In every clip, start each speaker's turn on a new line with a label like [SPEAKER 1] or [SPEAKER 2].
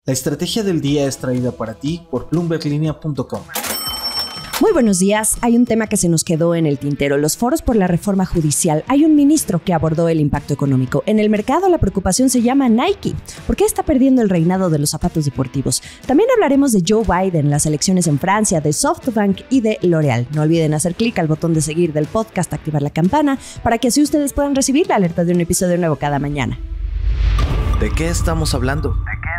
[SPEAKER 1] La estrategia del día es traída para ti por bloomberglinea.com.
[SPEAKER 2] Muy buenos días. Hay un tema que se nos quedó en el tintero, los foros por la reforma judicial. Hay un ministro que abordó el impacto económico. En el mercado la preocupación se llama Nike. ¿Por qué está perdiendo el reinado de los zapatos deportivos? También hablaremos de Joe Biden, las elecciones en Francia, de SoftBank y de L'Oréal. No olviden hacer clic al botón de seguir del podcast, activar la campana, para que así ustedes puedan recibir la alerta de un episodio nuevo cada mañana.
[SPEAKER 1] ¿De qué estamos hablando?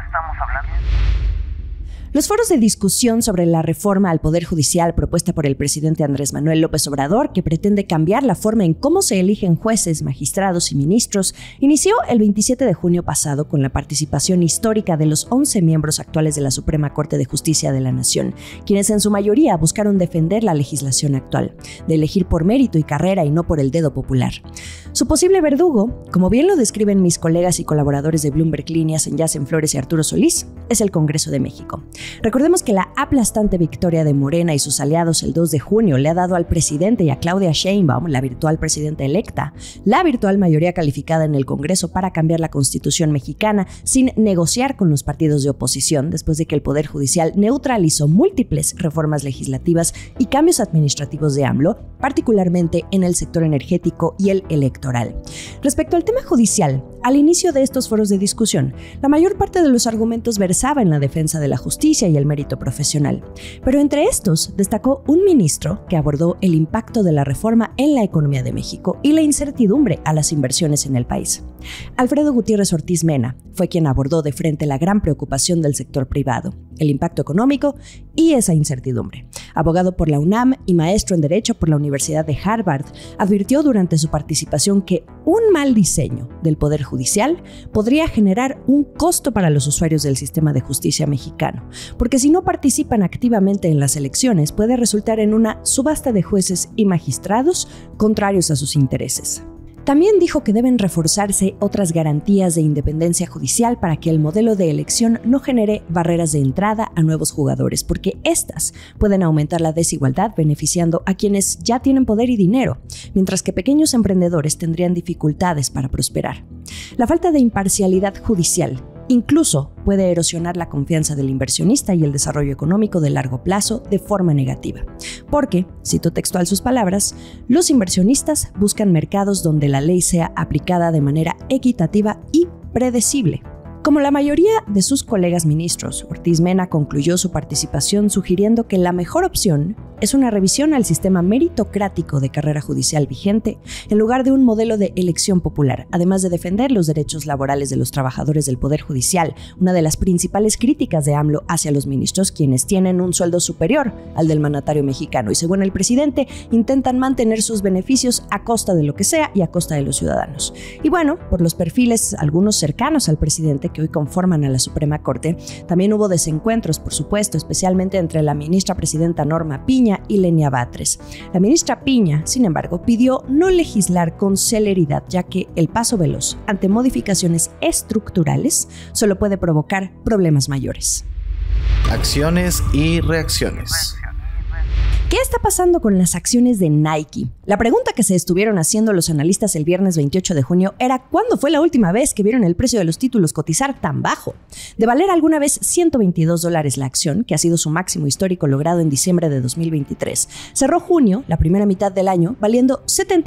[SPEAKER 2] Los foros de discusión sobre la reforma al Poder Judicial propuesta por el presidente Andrés Manuel López Obrador, que pretende cambiar la forma en cómo se eligen jueces, magistrados y ministros, inició el 27 de junio pasado con la participación histórica de los 11 miembros actuales de la Suprema Corte de Justicia de la Nación, quienes en su mayoría buscaron defender la legislación actual, de elegir por mérito y carrera y no por el dedo popular. Su posible verdugo, como bien lo describen mis colegas y colaboradores de Bloomberg Líneas, Yacen Flores y Arturo Solís, es el Congreso de México. Recordemos que la aplastante victoria de Morena y sus aliados el 2 de junio le ha dado al presidente y a Claudia Sheinbaum, la virtual presidenta electa, la virtual mayoría calificada en el Congreso para cambiar la Constitución mexicana sin negociar con los partidos de oposición, después de que el Poder Judicial neutralizó múltiples reformas legislativas y cambios administrativos de AMLO, particularmente en el sector energético y el electoral. Respecto al tema judicial, al inicio de estos foros de discusión, la mayor parte de los argumentos versaba en la defensa de la justicia y el mérito profesional. Pero entre estos destacó un ministro que abordó el impacto de la reforma en la economía de México y la incertidumbre a las inversiones en el país. Alfredo Gutiérrez Ortiz Mena fue quien abordó de frente la gran preocupación del sector privado, el impacto económico y esa incertidumbre. Abogado por la UNAM y maestro en Derecho por la Universidad de Harvard, advirtió durante su participación que un mal diseño del Poder Judicial podría generar un costo para los usuarios del sistema de justicia mexicano, porque si no participan activamente en las elecciones puede resultar en una subasta de jueces y magistrados contrarios a sus intereses. También dijo que deben reforzarse otras garantías de independencia judicial para que el modelo de elección no genere barreras de entrada a nuevos jugadores, porque estas pueden aumentar la desigualdad beneficiando a quienes ya tienen poder y dinero, mientras que pequeños emprendedores tendrían dificultades para prosperar. La falta de imparcialidad judicial incluso puede erosionar la confianza del inversionista y el desarrollo económico de largo plazo de forma negativa. Porque, cito textual sus palabras, los inversionistas buscan mercados donde la ley sea aplicada de manera equitativa y predecible. Como la mayoría de sus colegas ministros, Ortiz Mena concluyó su participación sugiriendo que la mejor opción es una revisión al sistema meritocrático de carrera judicial vigente en lugar de un modelo de elección popular, además de defender los derechos laborales de los trabajadores del Poder Judicial, una de las principales críticas de AMLO hacia los ministros, quienes tienen un sueldo superior al del mandatario mexicano y, según el presidente, intentan mantener sus beneficios a costa de lo que sea y a costa de los ciudadanos. Y bueno, por los perfiles, algunos cercanos al presidente que hoy conforman a la Suprema Corte, también hubo desencuentros, por supuesto, especialmente entre la ministra presidenta Norma Piña y Lenia Batres. La ministra Piña, sin embargo, pidió no legislar con celeridad, ya que el paso veloz ante modificaciones estructurales solo puede provocar problemas mayores.
[SPEAKER 1] Acciones y reacciones.
[SPEAKER 2] ¿Qué está pasando con las acciones de Nike? La pregunta que se estuvieron haciendo los analistas el viernes 28 de junio era ¿cuándo fue la última vez que vieron el precio de los títulos cotizar tan bajo? De valer alguna vez $122 la acción, que ha sido su máximo histórico logrado en diciembre de 2023, cerró junio, la primera mitad del año, valiendo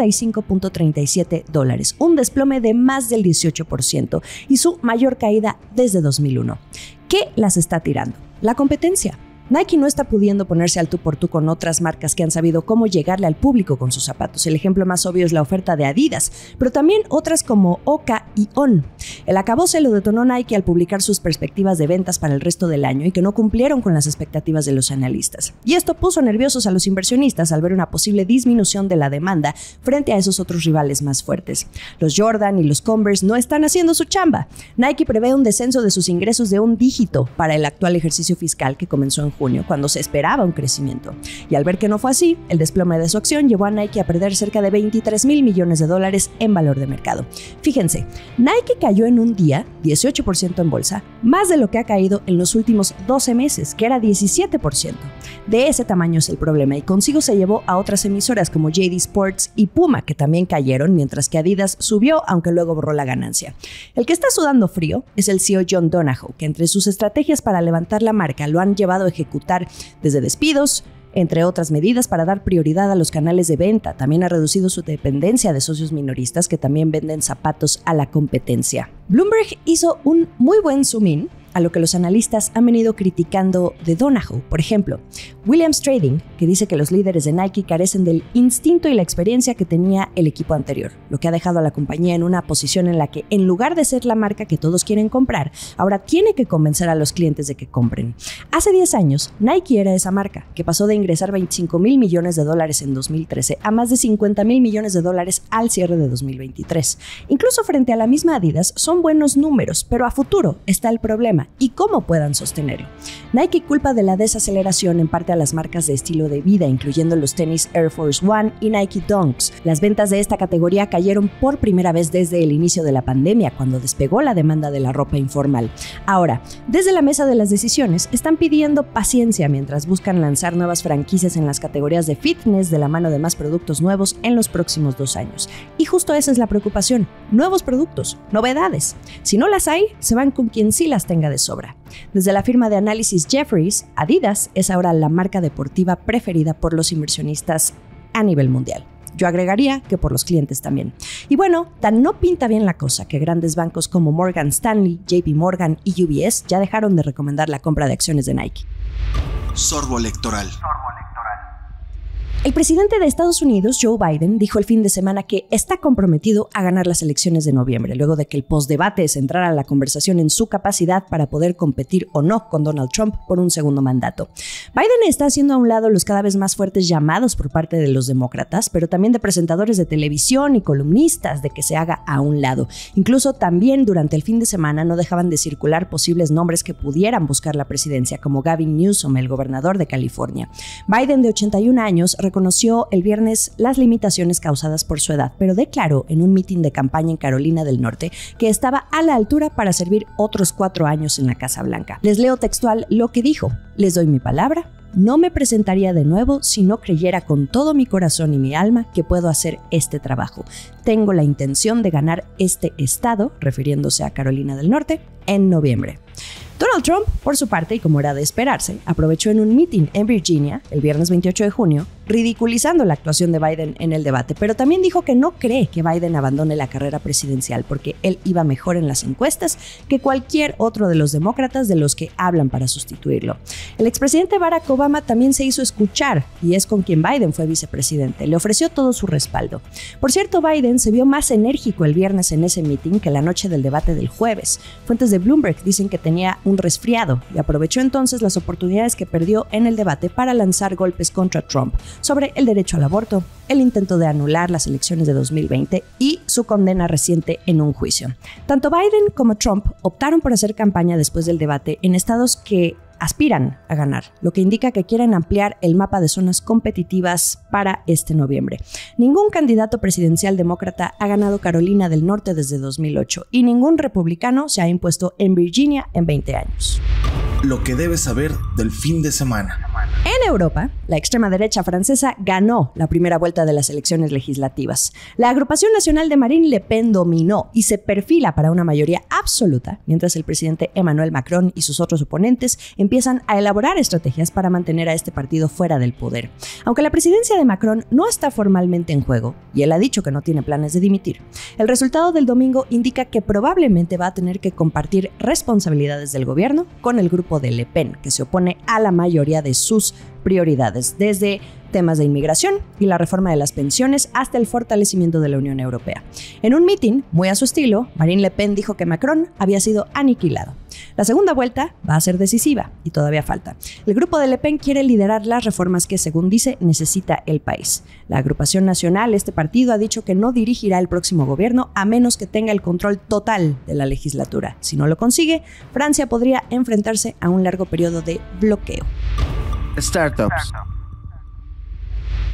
[SPEAKER 2] $75.37, un desplome de más del 18% y su mayor caída desde 2001. ¿Qué las está tirando? La competencia. Nike no está pudiendo ponerse al tú por tú con otras marcas que han sabido cómo llegarle al público con sus zapatos. El ejemplo más obvio es la oferta de Adidas, pero también otras como Oka y On. El acabose lo detonó Nike al publicar sus perspectivas de ventas para el resto del año y que no cumplieron con las expectativas de los analistas. Y esto puso nerviosos a los inversionistas al ver una posible disminución de la demanda frente a esos otros rivales más fuertes. Los Jordan y los Converse no están haciendo su chamba. Nike prevé un descenso de sus ingresos de un dígito para el actual ejercicio fiscal que comenzó en junio, cuando se esperaba un crecimiento. Y al ver que no fue así, el desplome de su acción llevó a Nike a perder cerca de $23,000 millones en valor de mercado. Fíjense, Nike cayó en un día 18% en bolsa, más de lo que ha caído en los últimos 12 meses, que era 17%. De ese tamaño es el problema, y consigo se llevó a otras emisoras como JD Sports y Puma, que también cayeron, mientras que Adidas subió, aunque luego borró la ganancia. El que está sudando frío es el CEO John Donahoe, que entre sus estrategias para levantar la marca lo han llevado a ejecutar desde despidos, entre otras medidas para dar prioridad a los canales de venta. También ha reducido su dependencia de socios minoristas que también venden zapatos a la competencia. Bloomberg hizo un muy buen zoom in a lo que los analistas han venido criticando de Donahoe. Por ejemplo, Williams Trading, que dice que los líderes de Nike carecen del instinto y la experiencia que tenía el equipo anterior, lo que ha dejado a la compañía en una posición en la que, en lugar de ser la marca que todos quieren comprar, ahora tiene que convencer a los clientes de que compren. Hace 10 años, Nike era esa marca, que pasó de ingresar $25,000 millones en 2013 a más de $50,000 millones al cierre de 2023. Incluso frente a la misma Adidas, son buenos números, pero a futuro está el problema y cómo puedan sostenerlo. Nike culpa de la desaceleración en parte a las marcas de estilo de vida, incluyendo los tenis Air Force One y Nike Dunks. Las ventas de esta categoría cayeron por primera vez desde el inicio de la pandemia, cuando despegó la demanda de la ropa informal. Ahora, desde la mesa de las decisiones, están pidiendo paciencia mientras buscan lanzar nuevas franquicias en las categorías de fitness de la mano de más productos nuevos en los próximos 2 años. Y justo esa es la preocupación: nuevos productos, novedades. Si no las hay, se van con quien sí las tenga de sobra. Desde la firma de análisis Jefferies, Adidas es ahora la marca deportiva preferida por los inversionistas a nivel mundial. Yo agregaría que por los clientes también. Y bueno, tan no pinta bien la cosa que grandes bancos como Morgan Stanley, JP Morgan y UBS ya dejaron de recomendar la compra de acciones de Nike.
[SPEAKER 1] Sorbo electoral.
[SPEAKER 2] El presidente de Estados Unidos, Joe Biden, dijo el fin de semana que está comprometido a ganar las elecciones de noviembre, luego de que el postdebate centrara la conversación en su capacidad para poder competir o no con Donald Trump por un segundo mandato. Biden está haciendo a un lado los cada vez más fuertes llamados por parte de los demócratas, pero también de presentadores de televisión y columnistas de que se haga a un lado. Incluso también durante el fin de semana no dejaban de circular posibles nombres que pudieran buscar la presidencia, como Gavin Newsom, el gobernador de California. Biden, de 81 años, reconoció el viernes las limitaciones causadas por su edad, pero declaró en un mitin de campaña en Carolina del Norte que estaba a la altura para servir otros 4 años en la Casa Blanca. Les leo textual lo que dijo: les doy mi palabra, no me presentaría de nuevo si no creyera con todo mi corazón y mi alma que puedo hacer este trabajo. Tengo la intención de ganar este estado, refiriéndose a Carolina del Norte, en noviembre. Donald Trump, por su parte, y como era de esperarse, aprovechó en un meeting en Virginia el viernes 28 de junio, ridiculizando la actuación de Biden en el debate, pero también dijo que no cree que Biden abandone la carrera presidencial porque él iba mejor en las encuestas que cualquier otro de los demócratas de los que hablan para sustituirlo. El expresidente Barack Obama también se hizo escuchar y es con quien Biden fue vicepresidente. Le ofreció todo su respaldo. Por cierto, Biden se vio más enérgico el viernes en ese meeting que la noche del debate del jueves. Fuentes de Bloomberg dicen que tenía un resfriado y aprovechó entonces las oportunidades que perdió en el debate para lanzar golpes contra Trump sobre el derecho al aborto, el intento de anular las elecciones de 2020 y su condena reciente en un juicio. Tanto Biden como Trump optaron por hacer campaña después del debate en estados que aspiran a ganar, lo que indica que quieren ampliar el mapa de zonas competitivas para este noviembre. Ningún candidato presidencial demócrata ha ganado Carolina del Norte desde 2008 y ningún republicano se ha impuesto en Virginia en 20 años.
[SPEAKER 1] Lo que debes saber del fin de semana.
[SPEAKER 2] En Europa, la extrema derecha francesa ganó la primera vuelta de las elecciones legislativas. La agrupación nacional de Marine Le Pen dominó y se perfila para una mayoría absoluta, mientras el presidente Emmanuel Macron y sus otros oponentes empiezan a elaborar estrategias para mantener a este partido fuera del poder. Aunque la presidencia de Macron no está formalmente en juego, y él ha dicho que no tiene planes de dimitir, el resultado del domingo indica que probablemente va a tener que compartir responsabilidades del gobierno con el grupo de Le Pen, que se opone a la mayoría de sus prioridades, desde temas de inmigración y la reforma de las pensiones hasta el fortalecimiento de la Unión Europea. En un mitin, muy a su estilo, Marine Le Pen dijo que Macron había sido aniquilado. La segunda vuelta va a ser decisiva y todavía falta. El grupo de Le Pen quiere liderar las reformas que, según dice, necesita el país. La agrupación nacional, este partido, ha dicho que no dirigirá el próximo gobierno a menos que tenga el control total de la legislatura. Si no lo consigue, Francia podría enfrentarse a un largo periodo de bloqueo.
[SPEAKER 1] Startups.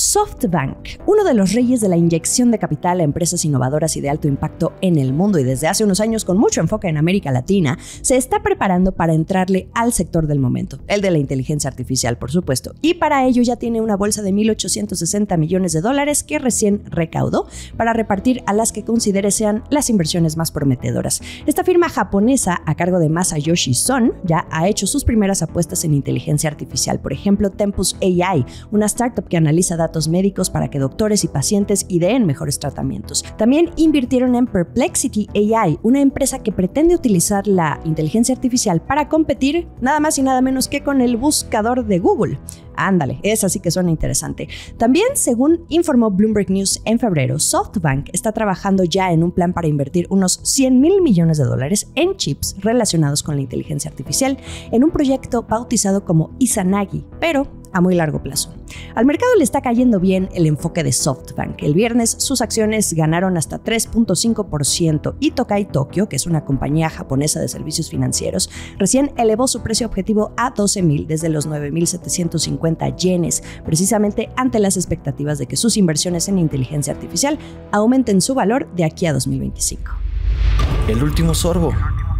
[SPEAKER 2] SoftBank, uno de los reyes de la inyección de capital a empresas innovadoras y de alto impacto en el mundo y desde hace unos años con mucho enfoque en América Latina, se está preparando para entrarle al sector del momento, el de la inteligencia artificial, por supuesto, y para ello ya tiene una bolsa de $1,860 millones que recién recaudó para repartir a las que considere sean las inversiones más prometedoras. Esta firma japonesa, a cargo de Masayoshi Son, ya ha hecho sus primeras apuestas en inteligencia artificial. Por ejemplo, Tempus AI, una startup que analiza datos médicos para que doctores y pacientes ideen mejores tratamientos. También invirtieron en Perplexity AI, una empresa que pretende utilizar la inteligencia artificial para competir nada más y nada menos que con el buscador de Google. Ándale, esa sí que suena interesante. También, según informó Bloomberg News en febrero, SoftBank está trabajando ya en un plan para invertir unos $100,000 millones en chips relacionados con la inteligencia artificial en un proyecto bautizado como Izanagi, pero a muy largo plazo. Al mercado le está cayendo bien el enfoque de SoftBank. El viernes sus acciones ganaron hasta 3.5% y Tokai Tokyo, que es una compañía japonesa de servicios financieros, recién elevó su precio objetivo a 12,000 desde los 9,750 yenes, precisamente ante las expectativas de que sus inversiones en inteligencia artificial aumenten su valor de aquí a 2025.
[SPEAKER 1] El último sorbo.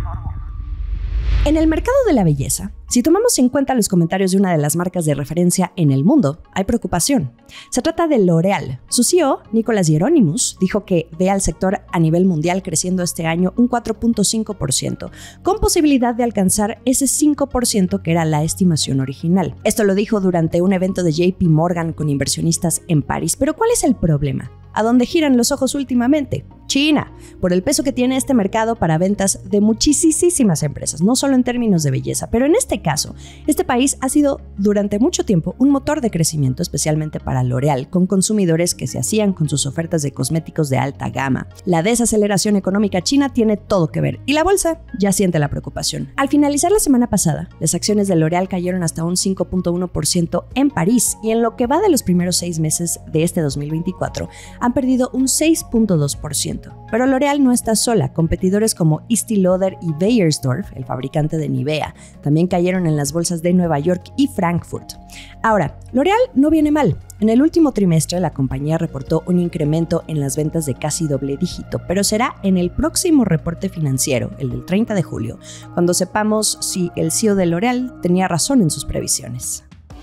[SPEAKER 2] En el mercado de la belleza, si tomamos en cuenta los comentarios de una de las marcas de referencia en el mundo, hay preocupación. Se trata de L'Oréal. Su CEO, Nicolas Hieronimus, dijo que ve al sector a nivel mundial creciendo este año un 4.5%, con posibilidad de alcanzar ese 5% que era la estimación original. Esto lo dijo durante un evento de JP Morgan con inversionistas en París. Pero ¿cuál es el problema? ¿A dónde giran los ojos últimamente? China, por el peso que tiene este mercado para ventas de muchísimas empresas, no solo en términos de belleza, pero en este caso, este país ha sido durante mucho tiempo un motor de crecimiento, especialmente para L'Oréal, con consumidores que se hacían con sus ofertas de cosméticos de alta gama. La desaceleración económica china tiene todo que ver y la bolsa ya siente la preocupación. Al finalizar la semana pasada, las acciones de L'Oréal cayeron hasta un 5.1% en París y en lo que va de los primeros 6 meses de este 2024 han perdido un 6.2%. Pero L'Oréal no está sola. Competidores como Estée Lauder y Beiersdorf, el fabricante de Nivea, también cayeron en las bolsas de Nueva York y Frankfurt. Ahora, L'Oréal no viene mal. En el último trimestre, la compañía reportó un incremento en las ventas de casi doble dígito, pero será en el próximo reporte financiero, el del 30 de julio, cuando sepamos si el CEO de L'Oréal tenía razón en sus previsiones.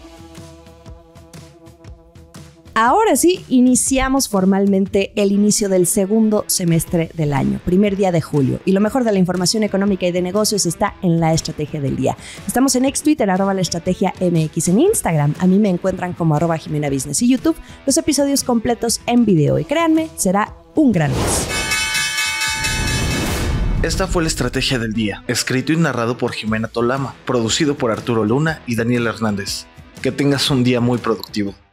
[SPEAKER 2] Ahora sí, iniciamos formalmente el inicio del segundo semestre del año, primer día de julio. Y lo mejor de la información económica y de negocios está en La Estrategia del Día. Estamos en Twitter, @LaEstrategiaMX, en Instagram. A mí me encuentran como @JimenaBusiness y YouTube, los episodios completos en video. Y créanme, será un gran mes.
[SPEAKER 1] Esta fue La Estrategia del Día, escrito y narrado por Jimena Tolama, producido por Arturo Luna y Daniel Hernández. Que tengas un día muy productivo.